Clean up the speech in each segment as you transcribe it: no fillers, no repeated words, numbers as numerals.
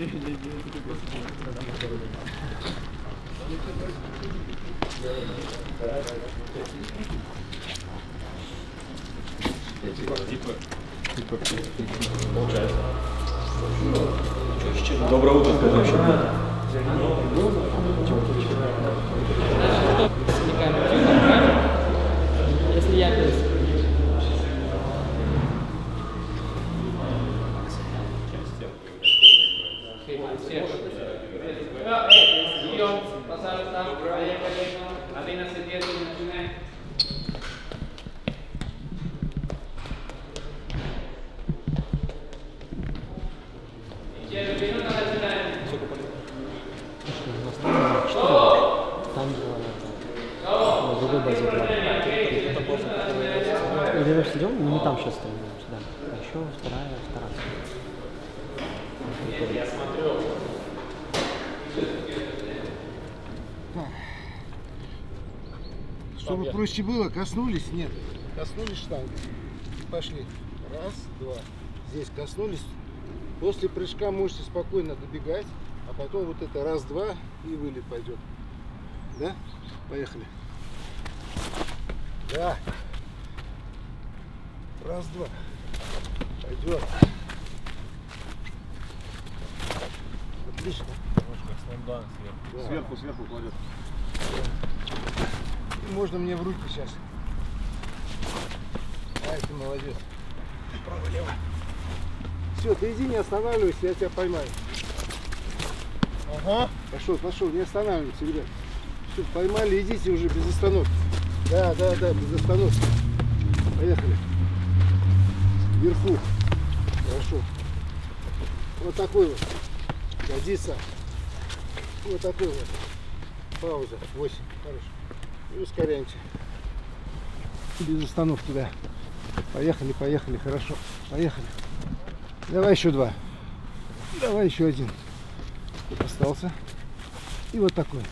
Доброе утро, скажи вообще. Если я без... Или идем, но мы там сейчас стоим, да. А еще вторая. Я смотрю. Чтобы проще было, коснулись, нет. Коснулись штанги. Пошли. Раз, два. Здесь коснулись. После прыжка можете спокойно добегать, а потом вот это раз, два и вылет пойдет. Да? Поехали. Да. Раз, два. Пойдет. Отлично. Да. Сверху кладет. И можно мне в руки сейчас. Ай, ты молодец. Право-лево. Все, ты иди, не останавливайся, я тебя поймаю. Ага. Пошел, не останавливайся, ребят. Все, поймали, идите уже без остановки. Да, без остановки. Поехали. Вверху. Хорошо. Вот такой вот. Годится. Вот такой вот. Пауза. 8. Хорошо. И ускоряемся. Без остановки, да. Поехали, хорошо. Поехали. Давай еще два. Давай еще один. Остался. И вот такой.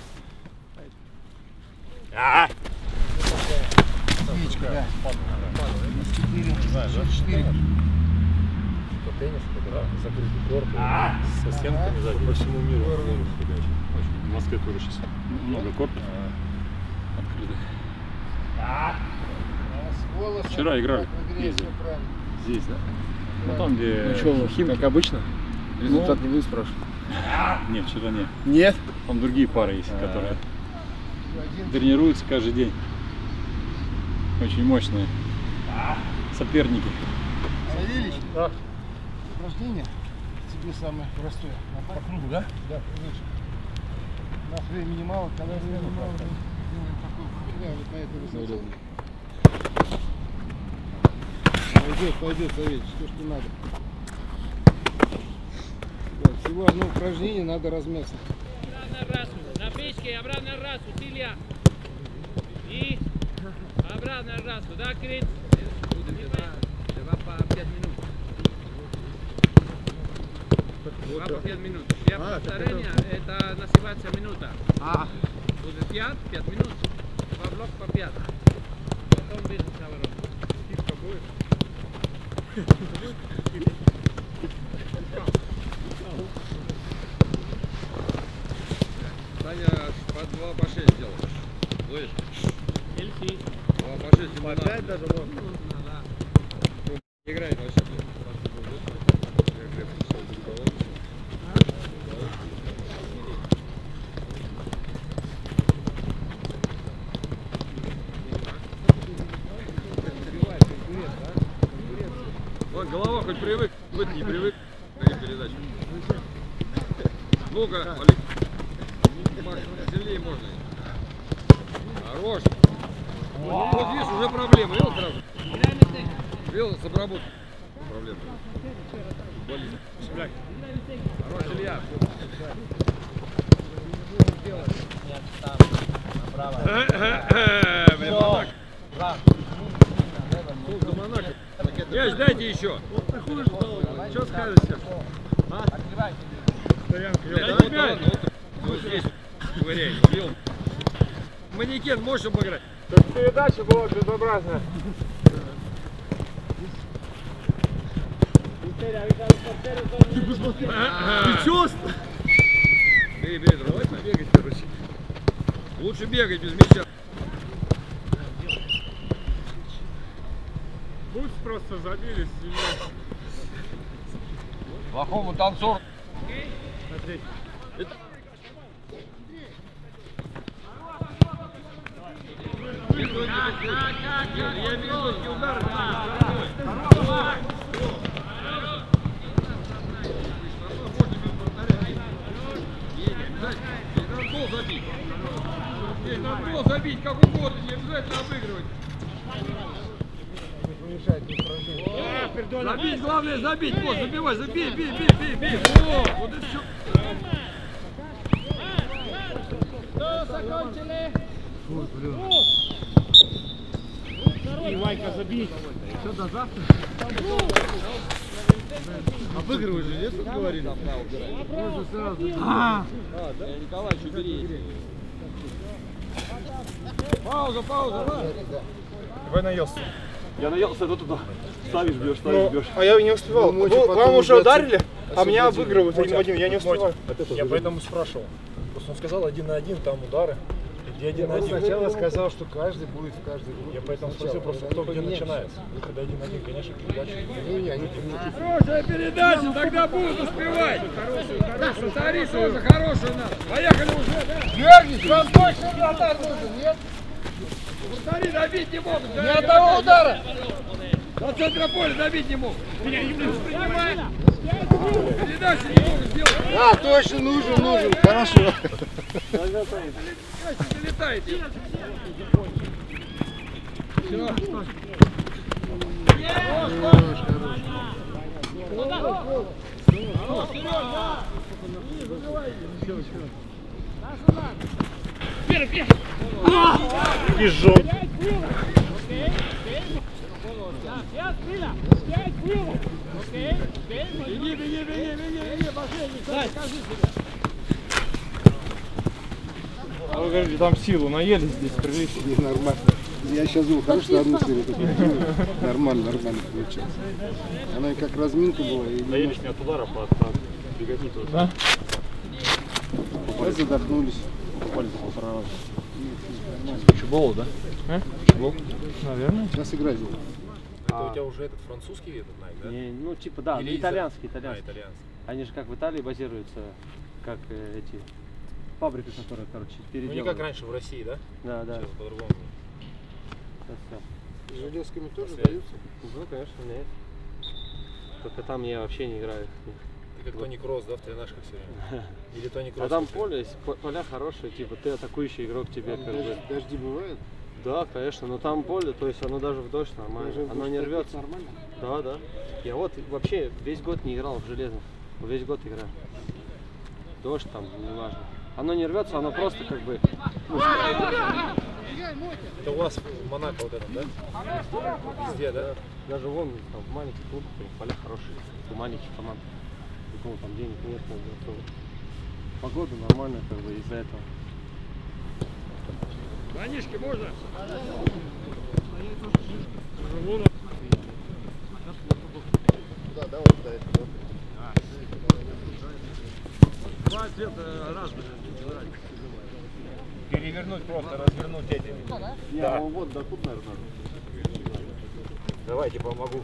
Яичко, да. 4. Теннис, закрытый корт, со стенками сзади. По всему миру. В Москве тоже сейчас много кортов открытых. Вчера играли. Здесь, да? Ну там, где Химки. Как обычно? Результат не вы спрашиваете? Нет, вчера нет. Нет? Там другие пары есть, которые тренируются каждый день. Очень мощные соперники. Савельич? Да. Упражнение тебе самое простое. По кругу, да? Да, конечно. У нас времени мало, когда времени мало, делаем такое упражнение, вот на этой высоте. Пойдет, Савельич, то, что надо. Да, всего одно упражнение, надо размяться. На печке, обратно раз, усилия. И обратно раз, да, Крит? Два по 5 минут. 2 по 5 минут. 5 повторения, это называется минута. Будет 5 минут. 2 блока по 5. Потом без наоборот. Скидка будет? Таня, по 2 по 6 делаешь. Слышишь? 2 по 6 ему надо. 5 даже можно. Не играет вообще. Вот голова хоть привык, быть не привык к передаче. Ну-ка, Олег. Макс, сильнее можно. Хорош. Вот видишь, уже проблема. Видел сразу? Видел с обработкой. Проблема. Болит. Хорош, Илья. Блин, Монак. Есть, дайте еще. Что скажете? Вот здесь ковыряй, видел? Манекен можешь обыграть? Передача была безобразная. Ты Ты чё? Бери, давай побегать, короче. Лучше бегать без мяча. Пусть просто забили сильнее. Плохому танцору. Я вижу, что удар. Гол забить. Гол забить как угодно, не обязательно обыгрывать. Забить, главное забить, вот, забивай, забей, бей. Вот и все. И Вайка забить. Что, до завтра? Обыгрывай же, нет, как говорили? Можно сразу. Да, Николаевич, убери. Пауза, Давай наелся. Я наелся, иду туда. Ставишь, бьешь. А я не успевал. Вам уже ударили, а меня обыгрывают один в один. Я не успеваю. Я поэтому спрашивал. Просто он сказал 1 на 1, там удары. Где 1 на 1? Сначала сказал, что каждый будет в каждой группе. Я поэтому спросил просто, кто где начинается. Ну, когда 1 на 1, конечно, передача. Хорошая передача, тогда будут успевать. Повтори уже хорошую надо. Поехали уже, да? Георгий, вам точно вратарь нужен, нет? Повтори, добить не могут. Ни одного удара! До центра поля добить не могут. Передачи не могут сделать. А, точно нужен, хорошо. Залетаете. Все. И жжет. Беги, мошенник, покажи себя. А вы говорите, там силу наели здесь, прилично. Нормально. Я сейчас думал, хорошо, одну серию нормально получилось. Она и как разминка была. Наелись не от удара, а от беготни тоже. Да? Задохнулись. Попали по полтора раза. Чуболу, да? Чубол? Наверное. Сейчас играть. Это у тебя уже этот французский этот Nike, да? Ну, типа, да, Или итальянский. итальянский. Они же как в Италии базируются, как эти фабрики, которые, короче, Ну переделывают. не как раньше в России, да? Да. Сейчас по-другому. Железками тоже даются? Ну, конечно, у меня есть. Только там я вообще не играю. Ты как Тони Кросс, да, в тренажках все время? Или Тони Кросс? А там поле, поля хорошие, типа, ты атакующий игрок, тебе как бы... Дожди бывают? Да, конечно, но там поле, то есть оно даже в дождь нормально, оно не рвется. Нормально? Да. Я вот вообще весь год не играл в железных, весь год играю. Дождь там, неважно. Оно не рвется, оно просто как бы... Это у вас в Монако вот это, да? Везде, да? Даже вон там в маленьких клубах поля хорошие, у маленьких команд. Там денег нет, погода нормальная, как бы из-за этого. Манишки можно? Да, вот до этого. Два цвета разные. Перевернуть просто, развернуть эти. Да. Вот до тут, наверное. Давайте помогу.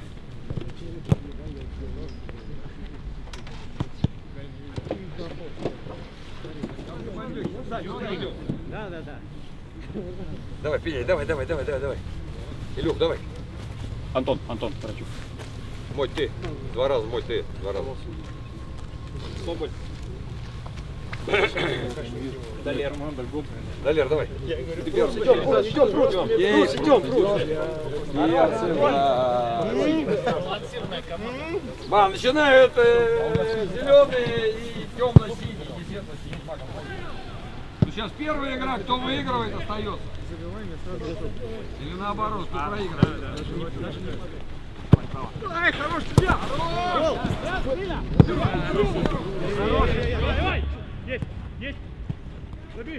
Да. Давай, Пеня, давай. Илюх, давай. Антон, Карачук. Мой ты. 2 раза, мой ты. 2 раза. Соболь. Далер, давай. Идем. Начинают зеленые и темно-синие. Сейчас первая игра, кто выигрывает, остается. Или наоборот, кто проигрывает. Ай, хорош тебя! Давай! Есть! Забей!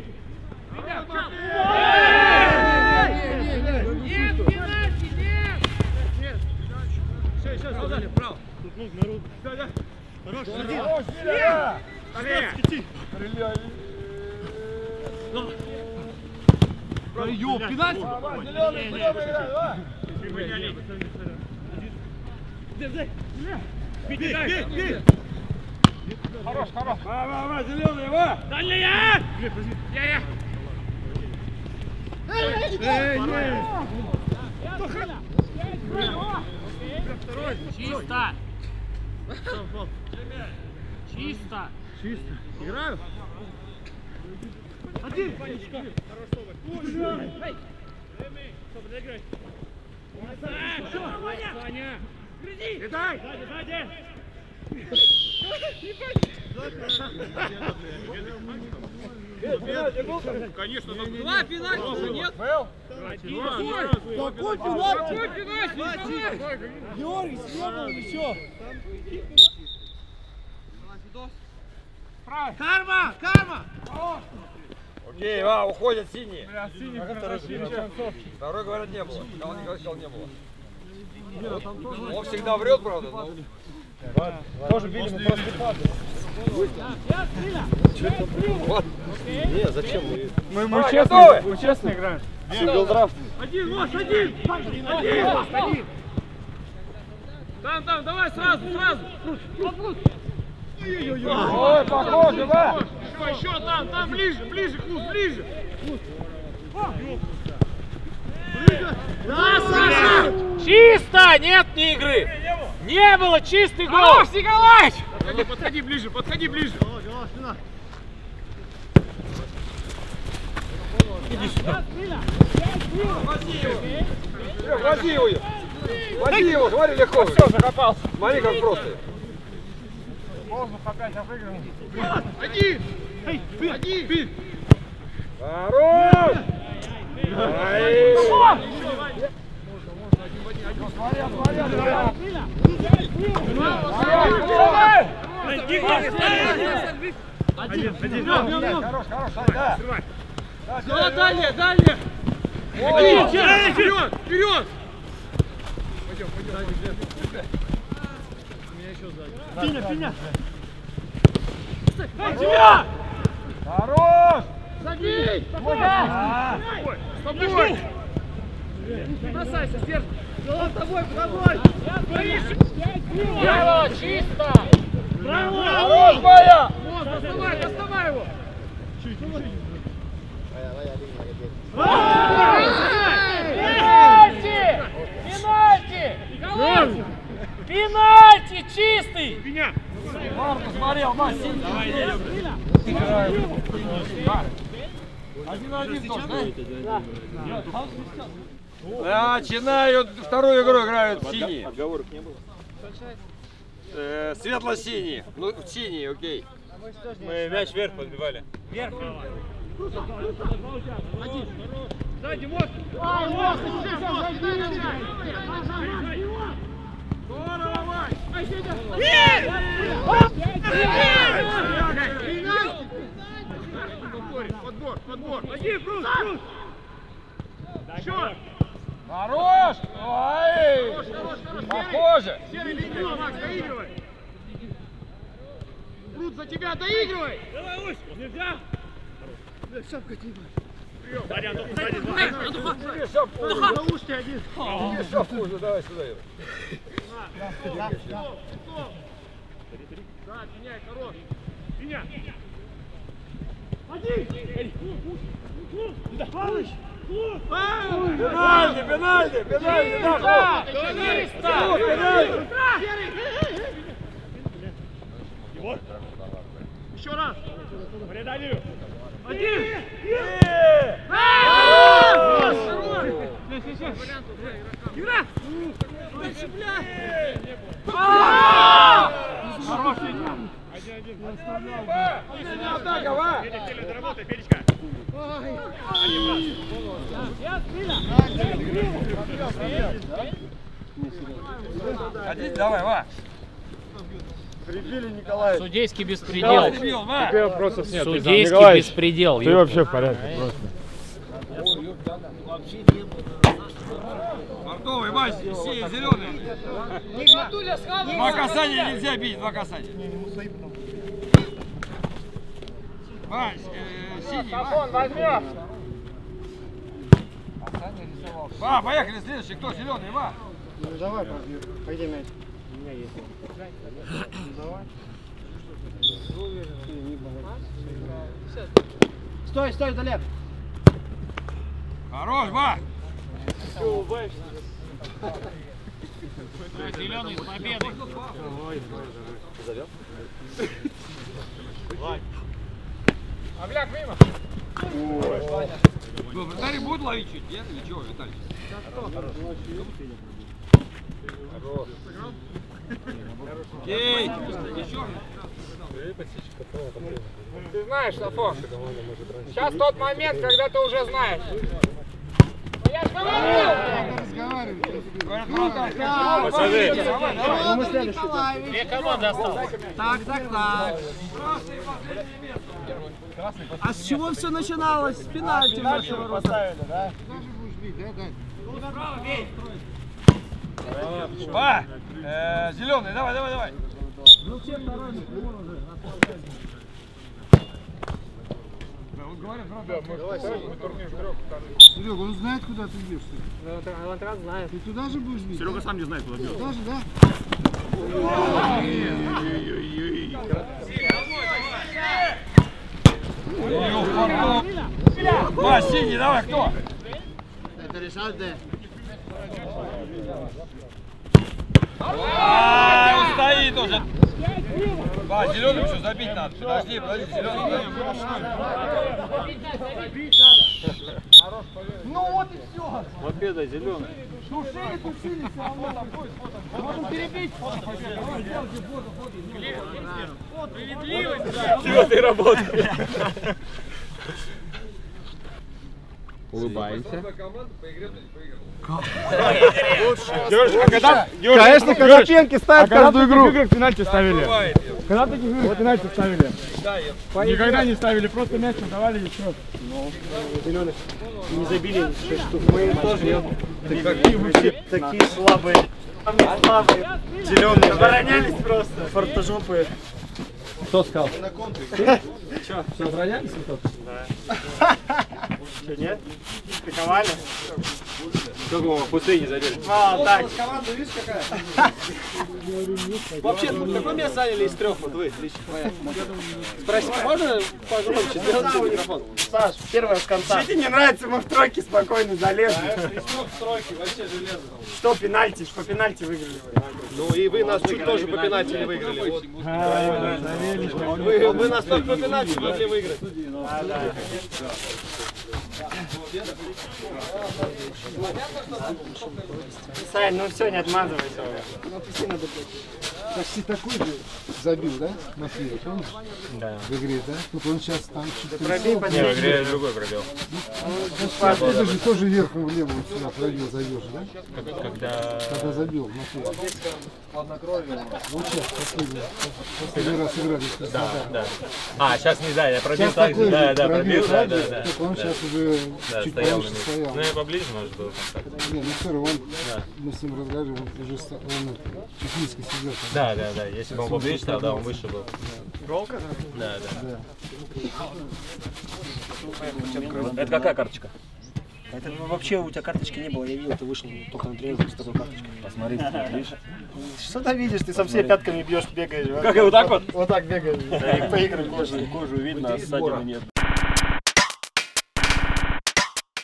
Нет, пенальти, нет! Сейчас, Право. Тут нужно руку. Хорош, хорош. Ва, зеленый, ва. Дальняя! Я. Чисто. Чисто. Чисто. Играю? Один. Саня. Летай. Сзади. Конечно, два пенальти уже нет. Какой пенальти? Георгий, съебал еще. Карма! Окей, уходят синие. Второй, говорят, не было. Он сказал, не было. Он всегда врет, правда? Но... Тоже били, мы просто падали. Не, зачем мы? Мы честно играем. Сингл-драфт. Один. Там, давай сразу. Ой, похоже, да? Еще там, ближе, Клус, ближе. Чисто! Нет ни игры! Не было! Чистый гол! Хорош, Николаевич! Подходи ближе! Иди сюда. Води его, смотри, легко. Все, закопался. Смотри, как просто. Воздух опять обыгрываем. Один! Хорош! Дальше! Вперед! Пиня! Тебя! Хорош! Забей! С тобой! Бросайся, сдержи! С тобой! Браво! Чисто! Хорош, Майя! Доставай его! Пенальти! Чистый! Марку смотрел, Маш, синий. Один тоже, да? Начинают, вторую игру играют синие. Отговорок не было? Светло-синие. Ну, синие, окей. Мы мяч вверх подбивали. Вверх! Сзади, вот! Подбор! Один, Брус! Еще! Хорош! Ой! Похоже! Серый, легко, Макс, доигрывай! Брус, за тебя доигрывай! Давай, Усь! Нельзя! Шапка тебе. Тебе шапку! Ловушки один. Тебе шапку уже, давай сюда. Да, меняй, хорош! Меня! Пенальти! Еще раз! Преодолею. Один! Игра! Хороший. Доработай, Петечка! Давай, Ва! Прибили Николая. Судейский беспредел. Теперь вопросов нет. Судейский беспредел. Ты вообще в порядке просто. Вообще не было. Мартовый, Вась, синий, зеленый. Два касания нельзя бить, два касания. Вась, синий, Вась. возьмешь. Ва, поехали, следующий, кто зеленый, Ва? Ну давай, пойди мяч. У меня есть. Давай. Стой, стой, Далек. Хорош, Ва! Зеленый с победой. Обляк мимо. Ну, вратари будут ловить чуть, нет? Или чего, Виталий? Эй, еще. Ты знаешь, Сафо, сейчас тот момент, когда ты уже знаешь. Ну, я же говорил! Две команды осталось. Так. А с чего все начиналось? С пенальти нашего поставили, да? Ва! Зеленый, давай. Ну все сторонние, он уже. Серега, он знает, куда ты бьешь? Он знает. Ты туда же будешь бить? Серега сам не знает, куда бьет. Туда же, да? Ва, синий, давай, кто? Это решает, да? Он стоит уже. Ва, зеленым еще забить надо. Подожди, зеленый. Ну вот и все. Победа, зеленый. Тушили, все равно там будет. Можем перебить. Чего ты работаешь? Улыбаемся. Конечно, когда пенки ставят каждую игру. Игры пенальти ставили. Когда таких игр пенальти ставили? Никогда не ставили, просто мяч давали и все. Не забили 6 штук. Мы тоже. Такие слабые. Зеленые. Оборонялись просто. Фортожопые. Кто сказал? Что, все оборонялись? Что, нет? Пиковали? Сколько мы пустые не забили? Так. Команда, видишь, какая? Вообще, какое место заняли из трех? Вот вы, лично. Спроси, можно погромче сделать микрофон? Саш, первое с конца. Что тебе не нравится, мы в тройке спокойно залезли. В тройке, вообще железно. Что пенальти? По пенальти выиграли вы. Ну и вы нас чуть тоже по пенальти не выиграли. Вы нас только по пенальти могли выиграть. Сань, ну все, не отмазывайся. Почти такой же забил, да? Матвей, помнишь? Да. В игре, да? Тут он сейчас там чуть Пробей по Не, в игре другой пробил. Ты же тоже верхом влево вот сюда пробил, зайдешь, да? Когда забил, Матвей. Вот сейчас, последний раз играли. Да. А, сейчас не знаю, я пробил Сейчас так такой же. же Да, пробил, да. Только он сейчас уже чуть Стоял на повыше месте. стоял. Ну, я поближе, может, был. Не, ну все равно, мы с ним разговаривали, он уже он чуть низко сидел. Да. Если бы он поближе, тогда он выше был. Голка? Да. Это какая карточка? Это вообще у тебя карточки не было, я видел, ты вышел только на тренировку с такой карточкой. Посмотри, видишь? Что ты видишь, ты со всеми пятками бьешь, бегаешь. Как и вот так вот? Вот так бегаешь. Поиграй кожу видно, а ссадины нет.